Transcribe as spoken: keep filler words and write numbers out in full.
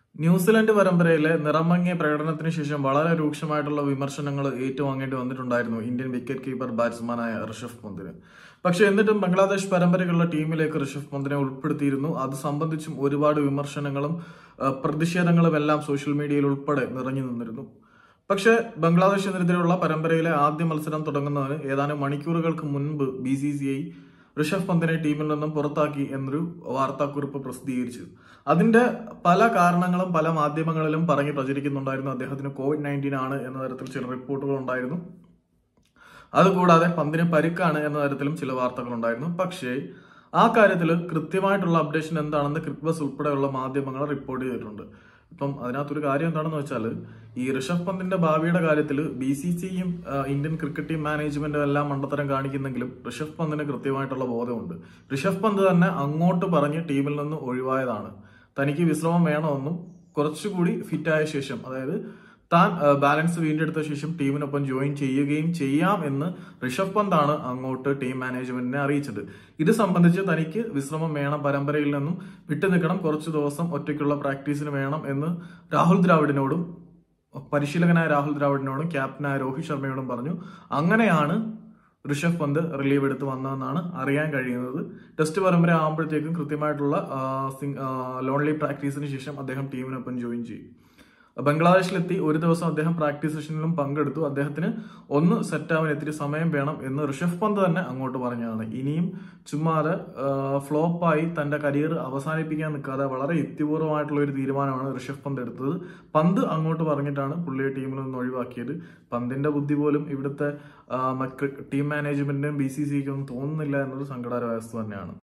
New Zealand പരമ്പരയിലെ നിറമങ്ങിയ പ്രകടനത്തിന് ശേഷം വളരെ രൂക്ഷമായിട്ടുള്ള വിമർശനങ്ങൾ ഏറ്റുവാങ്ങേണ്ടി വന്നിട്ടുണ്ടായിരുന്നു ഇന്ത്യൻ വിക്കറ്റ് കീപ്പർ ബാറ്റ്സ്മാനായ ഋഷഭ് പന്തിന്. പക്ഷെ എന്നിട്ടും ബംഗ്ലാദേശ് പരമ്പരകളുടെ ടീമിലേക്ക് ഋഷഭ് പന്തിനെ ഉൾപ്പെടുത്തിയിരുന്നു. അത് സംബന്ധിച്ചും ഒരുപാട് വിമർശനങ്ങളും പ്രതിഷേധങ്ങളും എല്ലാം സോഷ്യൽ മീഡിയയിൽ ഉൾപ്പെടെ നിറഞ്ഞു നിന്നിരുന്നു. പക്ഷെ ബംഗ്ലാദേശിനെതിരെയുള്ള പരമ്പരയിലെ ആദ്യ മത്സരം തുടങ്ങുന്നതിന് ഏതാനും മണിക്കൂറുകൾക്ക് മുൻപ് B C C I Rishabh പന്തിനെ ടീമിൽ നിന്നും പുറത്താക്കി എന്നൊരു വാർത്താക്കുറിപ്പ് പ്രസിദ്ധീകരിച്ചു. അതിന്റെ പല കാരണങ്ങളും പല മാധ്യമങ്ങളിലും പറഞ്ഞ് പ്രചരിക്കുന്നുണ്ടായിരുന്നു. അദ്ദേഹത്തിന് കോവിഡ് നയൻറ്റീൻ ആണ് എന്ന തരത്തിൽ ചില റിപ്പോർട്ടുകൾ ഉണ്ടായിരുന്നു. അതുകൂടാതെ പന്തിന് പരിക്കാണ് എന്ന തരത്തിലും ചില വാർത്തകൾ ഉണ്ടായിരുന്നു. പക്ഷേ ആ കാര്യത്തിൽ കൃത്യമായിട്ടുള്ള അപ്ഡേഷൻ എന്താണെന്ന് ക്രിക്ബസ് ഉൾപ്പെടെയുള്ള മാധ്യമങ്ങൾ റിപ്പോർട്ട് ചെയ്തിട്ടുണ്ട്. ഇപ്പം അതിനകത്തൊരു കാര്യം എന്താണെന്ന് വെച്ചാൽ, ഈ ഋഷഭ് പന്തിന്റെ ഭാവിയുടെ കാര്യത്തിൽ ബി സി സിയും ഇന്ത്യൻ ക്രിക്കറ്റ് ടീം മാനേജ്മെന്റും എല്ലാം മണ്ടത്തരം കാണിക്കുന്നെങ്കിലും ഋഷഭ് പന്തിന് കൃത്യമായിട്ടുള്ള ബോധമുണ്ട്. ഋഷഭ് പന്ത് തന്നെ അങ്ങോട്ട് പറഞ്ഞ് ടീമിൽ നിന്ന് ഒഴിവായതാണ്. തനിക്ക് വിശ്രമം വേണമെന്നും കുറച്ചുകൂടി ഫിറ്റായ ശേഷം, അതായത് താൻ ബാലൻസ് വീണ്ടെടുത്ത ശേഷം ടീമിനൊപ്പം ജോയിൻ ചെയ്യുകയും ചെയ്യാം എന്ന് ഋഷഭ് പന്താണ് അങ്ങോട്ട് ടീം മാനേജ്മെന്റിനെ അറിയിച്ചത്. ഇത് സംബന്ധിച്ച് തനിക്ക് വിശ്രമം വേണം, പരമ്പരയിൽ നിന്നും വിട്ടുനിൽക്കണം, കുറച്ചു ദിവസം ഒറ്റയ്ക്കുള്ള പ്രാക്ടീസിന് വേണം എന്ന് രാഹുൽ ദ്രാവിഡിനോടും പരിശീലകനായ രാഹുൽ ദ്രാവിഡിനോടും ക്യാപ്റ്റനായ രോഹിത് ശർമ്മയോടും പറഞ്ഞു. അങ്ങനെയാണ് ഋഷഭ് പന്ത് റിലീവ് എടുത്ത് വന്നതെന്നാണ് അറിയാൻ കഴിയുന്നത്. ടെസ്റ്റ് പരമ്പര ആകുമ്പോഴത്തേക്കും കൃത്യമായിട്ടുള്ള ലോൺലി പ്രാക്ടീസിന് ശേഷം അദ്ദേഹം ടീമിനൊപ്പം ജോയിൻ ചെയ്യും. ബംഗ്ലാദേശിലെത്തി ഒരു ദിവസം അദ്ദേഹം പ്രാക്ടീസ് സെഷനിലും പങ്കെടുത്തു. അദ്ദേഹത്തിന് ഒന്ന് സെറ്റാവാൻ ഇത്തിരി സമയം വേണം എന്ന് ഋഷഭ് പന്ത് തന്നെ അങ്ങോട്ട് പറഞ്ഞതാണ്. ഇനിയും ചുമ്മാതെ ഫ്ലോപ്പായി തന്റെ കരിയർ അവസാനിപ്പിക്കാൻ നിൽക്കാതെ വളരെ യുക്തിപൂർവ്വമായിട്ടുള്ള ഒരു തീരുമാനമാണ് ഋഷഭ് പന്ത് എടുത്തത്. പന്ത് അങ്ങോട്ട് പറഞ്ഞിട്ടാണ് പുള്ളിയെ ടീമിൽ നിന്ന് ഒഴിവാക്കിയത്. പന്തിന്റെ ബുദ്ധി പോലും ഇവിടുത്തെ ടീം മാനേജ്മെന്റിനും ബി സി സിക്കും ഒന്നും തോന്നുന്നില്ല എന്നൊരു സങ്കടാവസ്ഥ തന്നെയാണ്.